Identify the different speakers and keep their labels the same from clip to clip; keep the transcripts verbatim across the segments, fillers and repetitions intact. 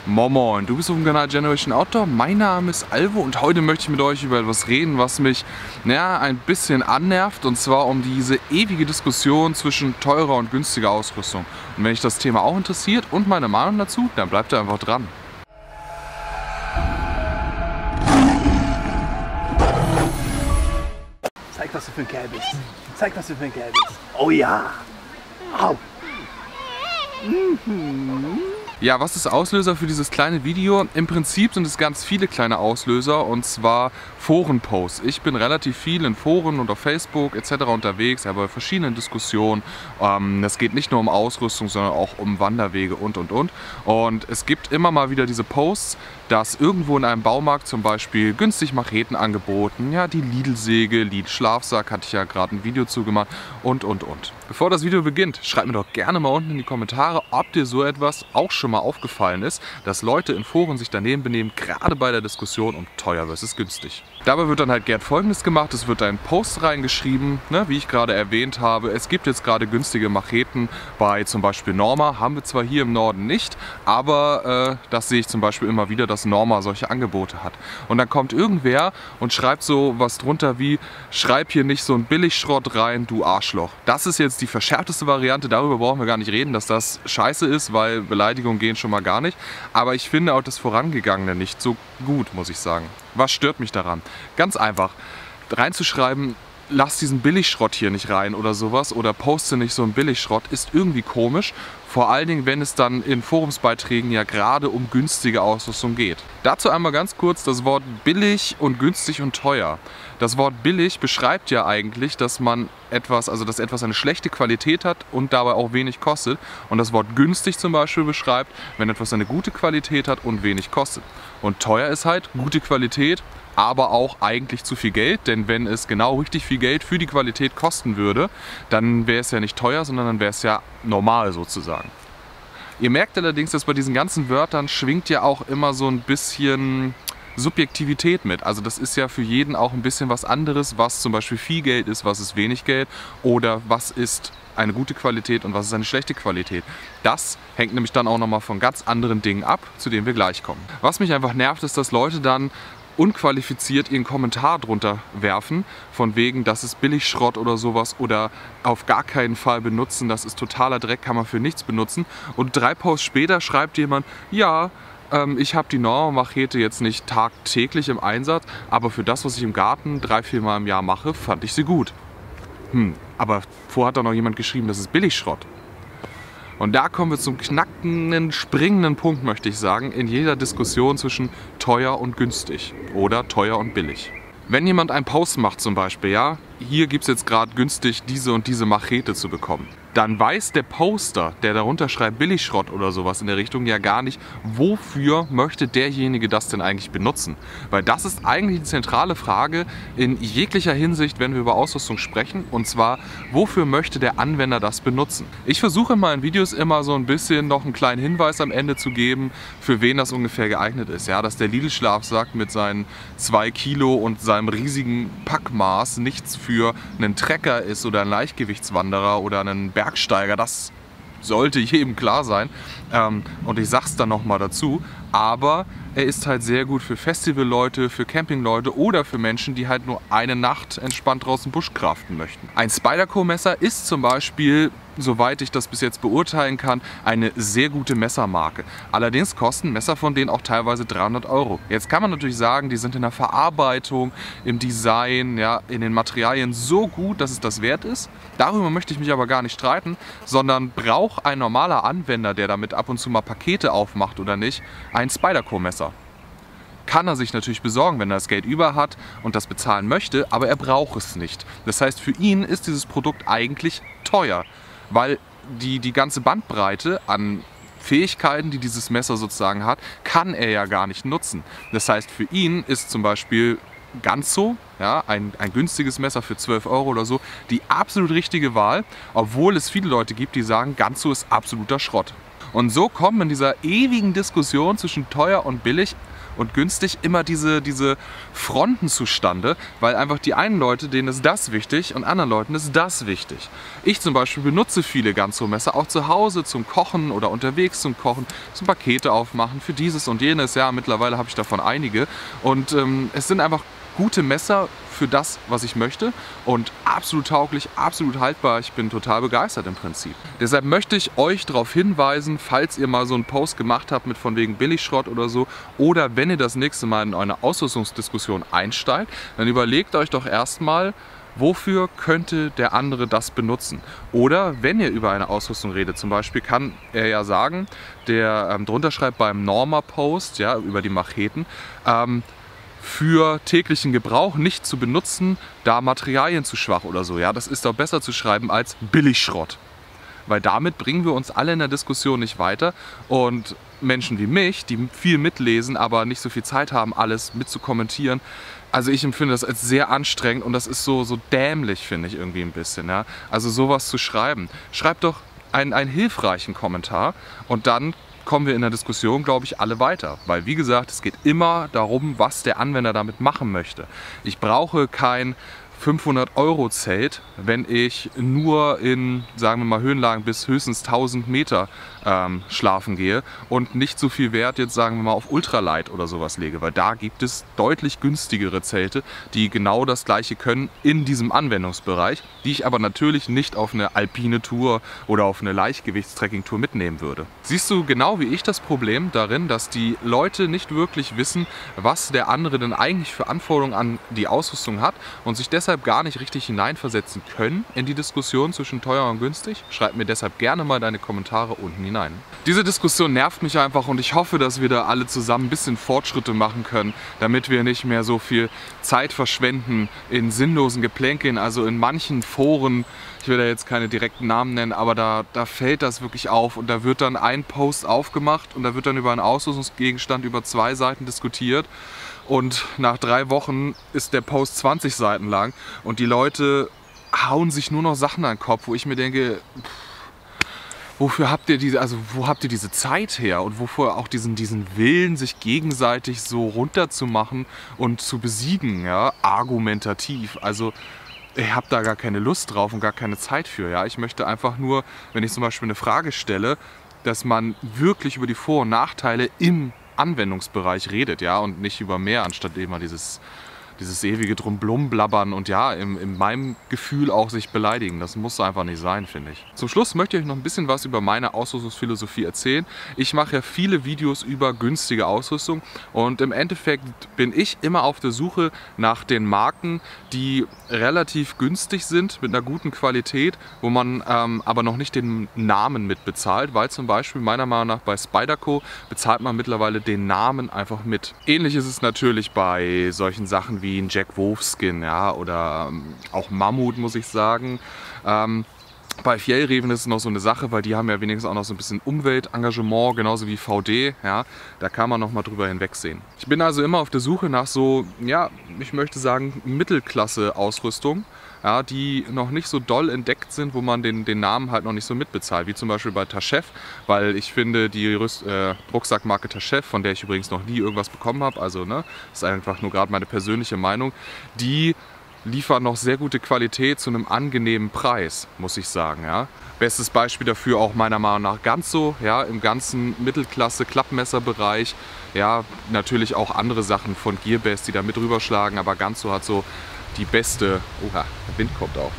Speaker 1: Moin Moin, du bist auf dem Kanal Generation Outdoor, mein Name ist Alvo und heute möchte ich mit euch über etwas reden, was mich naja, ein bisschen annervt, und zwar um diese ewige Diskussion zwischen teurer und günstiger Ausrüstung. Und wenn euch das Thema auch interessiert und meine Meinung dazu, dann bleibt ihr einfach dran.
Speaker 2: Zeig, was du für ein Kerl bist. Zeig, was du für ein Kerl bist. Oh ja. Au. Mhm.
Speaker 1: Ja, was ist Auslöser für dieses kleine Video? Im Prinzip sind es ganz viele kleine Auslöser, und zwar Forenposts. Ich bin relativ viel in Foren und auf Facebook et cetera unterwegs, aber bei verschiedenen Diskussionen. Ähm, es geht nicht nur um Ausrüstung, sondern auch um Wanderwege und und und. Und es gibt immer mal wieder diese Posts, dass irgendwo in einem Baumarkt zum Beispiel günstig Macheten angeboten, ja, die Lidl-Säge, Lidl-Schlafsack, hatte ich ja gerade ein Video zugemacht und und und. Bevor das Video beginnt, schreibt mir doch gerne mal unten in die Kommentare, ob dir so etwas auch schon mal aufgefallen ist, dass Leute in Foren sich daneben benehmen, gerade bei der Diskussion um teuer versus günstig. Dabei wird dann halt gern Folgendes gemacht: Es wird ein Post reingeschrieben, ne, wie ich gerade erwähnt habe. Es gibt jetzt gerade günstige Macheten bei zum Beispiel Norma, haben wir zwar hier im Norden nicht, aber äh, das sehe ich zum Beispiel immer wieder, dass Norma solche Angebote hat. Und dann kommt irgendwer und schreibt so was drunter wie: Schreib hier nicht so ein Billigschrott rein, du Arschloch. Das ist jetzt die verschärfteste Variante, darüber brauchen wir gar nicht reden, dass das scheiße ist, weil Beleidigungen gehen schon mal gar nicht. Aber ich finde auch das Vorangegangene nicht so gut, muss ich sagen. Was stört mich daran? Ganz einfach, reinzuschreiben, lass diesen Billigschrott hier nicht rein oder sowas, oder poste nicht so einen Billigschrott, ist irgendwie komisch. Vor allen Dingen, wenn es dann in Forumsbeiträgen ja gerade um günstige Ausrüstung geht. Dazu einmal ganz kurz das Wort billig und günstig und teuer. Das Wort billig beschreibt ja eigentlich, dass man etwas, also dass etwas eine schlechte Qualität hat und dabei auch wenig kostet. Und das Wort günstig zum Beispiel beschreibt, wenn etwas eine gute Qualität hat und wenig kostet. Und teuer ist halt gute Qualität, aber auch eigentlich zu viel Geld, denn wenn es genau richtig viel Geld für die Qualität kosten würde, dann wäre es ja nicht teuer, sondern dann wäre es ja normal sozusagen. Ihr merkt allerdings, dass bei diesen ganzen Wörtern schwingt ja auch immer so ein bisschen Subjektivität mit. Also das ist ja für jeden auch ein bisschen was anderes, was zum Beispiel viel Geld ist, was ist wenig Geld, oder was ist eine gute Qualität und was ist eine schlechte Qualität. Das hängt nämlich dann auch nochmal von ganz anderen Dingen ab, zu denen wir gleich kommen. Was mich einfach nervt, ist, dass Leute dann unqualifiziert ihren Kommentar drunter werfen, von wegen, das ist Billigschrott oder sowas, oder auf gar keinen Fall benutzen, das ist totaler Dreck, kann man für nichts benutzen. Und drei Posts später schreibt jemand: Ja, ähm, ich habe die Norma-Machete jetzt nicht tagtäglich im Einsatz, aber für das, was ich im Garten drei, vier Mal im Jahr mache, fand ich sie gut. Hm, aber vorher hat da noch jemand geschrieben, das ist Billigschrott. Und da kommen wir zum knackenden, springenden Punkt, möchte ich sagen, in jeder Diskussion zwischen teuer und günstig oder teuer und billig. Wenn jemand einen Post macht zum Beispiel, ja, hier gibt es jetzt gerade günstig diese und diese Machete zu bekommen, dann weiß der Poster, der darunter schreibt Billigschrott oder sowas in der Richtung, ja gar nicht, wofür möchte derjenige das denn eigentlich benutzen. Weil das ist eigentlich die zentrale Frage in jeglicher Hinsicht, wenn wir über Ausrüstung sprechen, und zwar, wofür möchte der Anwender das benutzen. Ich versuche in meinen Videos immer so ein bisschen noch einen kleinen Hinweis am Ende zu geben, für wen das ungefähr geeignet ist. Ja, dass der Lidl-Schlafsack mit seinen zwei Kilo und seinem riesigen Packmaß nichts für einen Trecker ist oder einen Leichtgewichtswanderer oder einen Bergsteiger, das sollte jedem klar sein. Ähm, und ich sag's dann nochmal dazu, aber er ist halt sehr gut für Festivalleute, für Campingleute oder für Menschen, die halt nur eine Nacht entspannt draußen bushcraften möchten. Ein Spyderco-Messer ist zum Beispiel, soweit ich das bis jetzt beurteilen kann, eine sehr gute Messermarke. Allerdings kosten Messer von denen auch teilweise dreihundert Euro. Jetzt kann man natürlich sagen, die sind in der Verarbeitung, im Design, ja, in den Materialien so gut, dass es das wert ist. Darüber möchte ich mich aber gar nicht streiten, sondern braucht ein normaler Anwender, der damit ab und zu mal Pakete aufmacht oder nicht, ein Spyderco-Messer. Kann er sich natürlich besorgen, wenn er das Geld über hat und das bezahlen möchte, aber er braucht es nicht. Das heißt, für ihn ist dieses Produkt eigentlich teuer, weil die, die ganze Bandbreite an Fähigkeiten, die dieses Messer sozusagen hat, kann er ja gar nicht nutzen. Das heißt, für ihn ist zum Beispiel Ganzo, ja, ein, ein günstiges Messer für zwölf Euro oder so, die absolut richtige Wahl, obwohl es viele Leute gibt, die sagen, Ganzo ist absoluter Schrott. Und so kommen in dieser ewigen Diskussion zwischen teuer und billig und günstig immer diese, diese Fronten zustande, weil einfach die einen Leute, denen ist das wichtig und anderen Leuten ist das wichtig. Ich zum Beispiel benutze viele Ganzo-Messer auch zu Hause zum Kochen oder unterwegs zum Kochen, zum Pakete aufmachen, für dieses und jenes. Ja, mittlerweile habe ich davon einige und ähm, es sind einfach gute Messer für das, was ich möchte und absolut tauglich, absolut haltbar. Ich bin total begeistert im Prinzip. Deshalb möchte ich euch darauf hinweisen, falls ihr mal so einen Post gemacht habt mit von wegen Billigschrott oder so oder wenn ihr das nächste Mal in eine Ausrüstungsdiskussion einsteigt, dann überlegt euch doch erstmal, wofür könnte der andere das benutzen? Oder wenn ihr über eine Ausrüstung redet, zum Beispiel kann er ja sagen, der ähm, drunter schreibt beim Norma-Post, ja, über die Macheten, ähm, für täglichen Gebrauch nicht zu benutzen, da Materialien zu schwach oder so. Ja, das ist doch besser zu schreiben als Billigschrott. Weil damit bringen wir uns alle in der Diskussion nicht weiter und Menschen wie mich, die viel mitlesen, aber nicht so viel Zeit haben, alles mitzukommentieren, also ich empfinde das als sehr anstrengend und das ist so, so dämlich, finde ich irgendwie ein bisschen. Ja? Also sowas zu schreiben. Schreibt doch einen, einen hilfreichen Kommentar und dann kommen wir in der Diskussion, glaube ich, alle weiter. Weil, wie gesagt, es geht immer darum, was der Anwender damit machen möchte. Ich brauche kein fünfhundert Euro Zelt, wenn ich nur in, sagen wir mal, Höhenlagen bis höchstens tausend Meter ähm, schlafen gehe und nicht so viel Wert jetzt, sagen wir mal, auf Ultralight oder sowas lege, weil da gibt es deutlich günstigere Zelte, die genau das gleiche können in diesem Anwendungsbereich, die ich aber natürlich nicht auf eine alpine Tour oder auf eine Leichtgewichtstrekking-Tour mitnehmen würde. Siehst du genau wie ich das Problem darin, dass die Leute nicht wirklich wissen, was der andere denn eigentlich für Anforderungen an die Ausrüstung hat und sich deshalb gar nicht richtig hineinversetzen können in die Diskussion zwischen teuer und günstig? Schreib mir deshalb gerne mal deine Kommentare unten hinein. Diese Diskussion nervt mich einfach und ich hoffe, dass wir da alle zusammen ein bisschen Fortschritte machen können, damit wir nicht mehr so viel Zeit verschwenden in sinnlosen Geplänkeln. Also in manchen Foren, ich will da jetzt keine direkten Namen nennen, aber da, da fällt das wirklich auf und da wird dann ein Post aufgemacht und da wird dann über einen Ausrüstungsgegenstand über zwei Seiten diskutiert. Und nach drei Wochen ist der Post zwanzig Seiten lang und die Leute hauen sich nur noch Sachen an den Kopf, wo ich mir denke, pff, wofür habt ihr diese, also wo habt ihr diese Zeit her und wofür auch diesen, diesen Willen, sich gegenseitig so runterzumachen und zu besiegen, ja, argumentativ. Also ich habe da gar keine Lust drauf und gar keine Zeit für. Ja. Ich möchte einfach nur, wenn ich zum Beispiel eine Frage stelle, dass man wirklich über die Vor- und Nachteile im Anwendungsbereich redet, ja, und nicht über mehr, anstatt immer dieses, dieses ewige Drum-Blum-Blabbern und ja, in, in meinem Gefühl auch sich beleidigen. Das muss einfach nicht sein, finde ich. Zum Schluss möchte ich euch noch ein bisschen was über meine Ausrüstungsphilosophie erzählen. Ich mache ja viele Videos über günstige Ausrüstung und im Endeffekt bin ich immer auf der Suche nach den Marken, die relativ günstig sind, mit einer guten Qualität, wo man ähm, aber noch nicht den Namen mit bezahlt, weil zum Beispiel meiner Meinung nach bei Spyderco bezahlt man mittlerweile den Namen einfach mit. Ähnlich ist es natürlich bei solchen Sachen wie ein Jack Wolfskin, ja, oder ähm, auch Mammut, muss ich sagen. Ähm, bei Fjällräven ist es noch so eine Sache, weil die haben ja wenigstens auch noch so ein bisschen Umweltengagement, genauso wie V D, ja, da kann man noch mal drüber hinwegsehen. Ich bin also immer auf der Suche nach so, ja, ich möchte sagen, Mittelklasse-Ausrüstung, ja, die noch nicht so doll entdeckt sind, wo man den, den Namen halt noch nicht so mitbezahlt, wie zum Beispiel bei Taschev, weil ich finde, die Rüst, äh, Rucksackmarke Taschev, von der ich übrigens noch nie irgendwas bekommen habe, also ne, das ist einfach nur gerade meine persönliche Meinung, die liefern noch sehr gute Qualität zu einem angenehmen Preis, muss ich sagen. Ja. Bestes Beispiel dafür auch meiner Meinung nach Ganzo, ja, im ganzen Mittelklasse-Klappmesserbereich. Ja, natürlich auch andere Sachen von Gearbest, die da mit rüberschlagen, aber Ganzo hat so die beste, oha, der Wind kommt auch,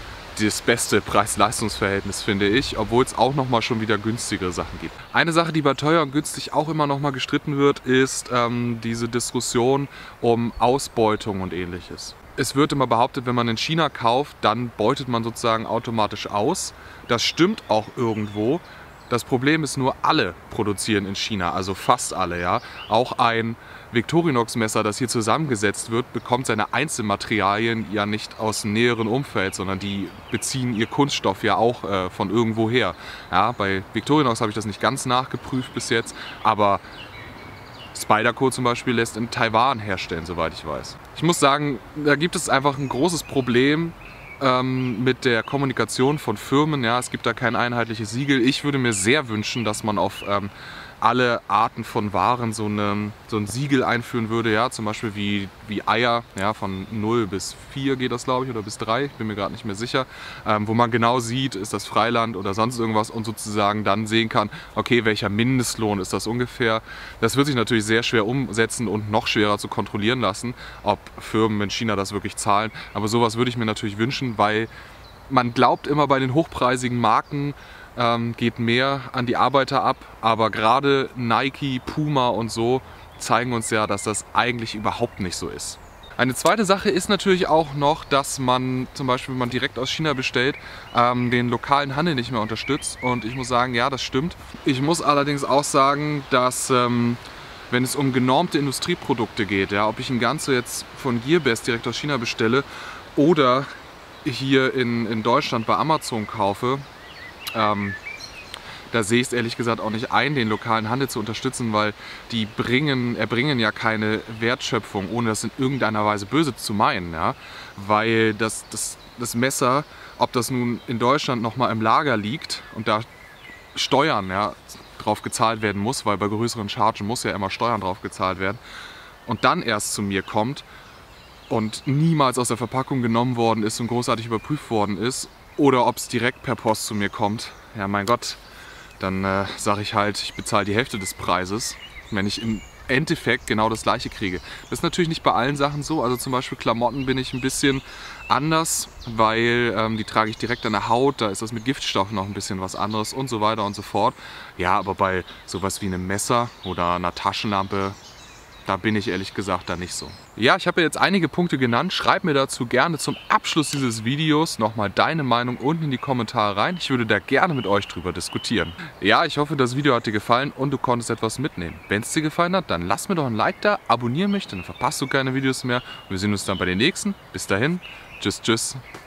Speaker 1: das beste Preis-Leistungs-Verhältnis, finde ich, obwohl es auch nochmal schon wieder günstigere Sachen gibt. Eine Sache, die bei teuer und günstig auch immer nochmal gestritten wird, ist ähm, diese Diskussion um Ausbeutung und ähnliches. Es wird immer behauptet, wenn man in China kauft, dann beutet man sozusagen automatisch aus. Das stimmt auch irgendwo. Das Problem ist nur, alle produzieren in China, also fast alle. Ja. Auch ein Victorinox-Messer, das hier zusammengesetzt wird, bekommt seine Einzelmaterialien ja nicht aus dem näheren Umfeld, sondern die beziehen ihr Kunststoff ja auch äh, von irgendwo her. Ja, bei Victorinox habe ich das nicht ganz nachgeprüft bis jetzt, aber Spyderco zum Beispiel lässt in Taiwan herstellen, soweit ich weiß. Ich muss sagen, da gibt es einfach ein großes Problem ähm, mit der Kommunikation von Firmen. Ja, es gibt da kein einheitliches Siegel. Ich würde mir sehr wünschen, dass man auf ähm, alle Arten von Waren so, eine, so ein Siegel einführen würde, ja, zum Beispiel wie, wie Eier, ja, von null bis vier geht das, glaube ich, oder bis drei, ich bin mir gerade nicht mehr sicher, ähm, wo man genau sieht, ist das Freiland oder sonst irgendwas und sozusagen dann sehen kann, okay, welcher Mindestlohn ist das ungefähr. Das wird sich natürlich sehr schwer umsetzen und noch schwerer zu kontrollieren lassen, ob Firmen in China das wirklich zahlen, aber sowas würde ich mir natürlich wünschen, weil man glaubt immer bei den hochpreisigen Marken, Ähm, geht mehr an die Arbeiter ab, aber gerade Nike, Puma und so zeigen uns ja, dass das eigentlich überhaupt nicht so ist. Eine zweite Sache ist natürlich auch noch, dass man zum Beispiel, wenn man direkt aus China bestellt, ähm, den lokalen Handel nicht mehr unterstützt und ich muss sagen, ja, das stimmt. Ich muss allerdings auch sagen, dass ähm, wenn es um genormte Industrieprodukte geht, ja, ob ich ein Ganze jetzt von Gearbest direkt aus China bestelle oder hier in, in Deutschland bei Amazon kaufe, Ähm, da sehe ich es ehrlich gesagt auch nicht ein, den lokalen Handel zu unterstützen, weil die bringen, erbringen ja keine Wertschöpfung, ohne das in irgendeiner Weise böse zu meinen. Ja? Weil das, das, das Messer, ob das nun in Deutschland nochmal im Lager liegt und da Steuern ja, drauf gezahlt werden muss, weil bei größeren Chargen muss ja immer Steuern drauf gezahlt werden, und dann erst zu mir kommt und niemals aus der Verpackung genommen worden ist und großartig überprüft worden ist, oder ob es direkt per Post zu mir kommt, ja mein Gott, dann äh, sage ich halt, ich bezahle die Hälfte des Preises, wenn ich im Endeffekt genau das gleiche kriege. Das ist natürlich nicht bei allen Sachen so, also zum Beispiel Klamotten bin ich ein bisschen anders, weil ähm, die trage ich direkt an der Haut, da ist das mit Giftstoffen noch ein bisschen was anderes und so weiter und so fort. Ja, aber bei sowas wie einem Messer oder einer Taschenlampe, da bin ich ehrlich gesagt da nicht so. Ja, ich habe jetzt einige Punkte genannt. Schreib mir dazu gerne zum Abschluss dieses Videos nochmal deine Meinung unten in die Kommentare rein. Ich würde da gerne mit euch drüber diskutieren. Ja, ich hoffe, das Video hat dir gefallen und du konntest etwas mitnehmen. Wenn es dir gefallen hat, dann lass mir doch ein Like da, abonniere mich, dann verpasst du keine Videos mehr. Wir sehen uns dann bei den nächsten. Bis dahin, tschüss, tschüss.